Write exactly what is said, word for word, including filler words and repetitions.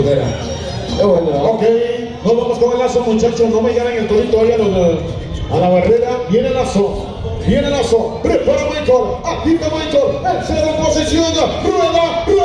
barrera. Qué bueno. Ok, nos vamos con el lazo, muchachos. No me llamen el torito ahí a, los, a la barrera. Viene el lazo. Viene el lazo. Prepara Michael. Aquí está Michael. En cero posición. Rueda.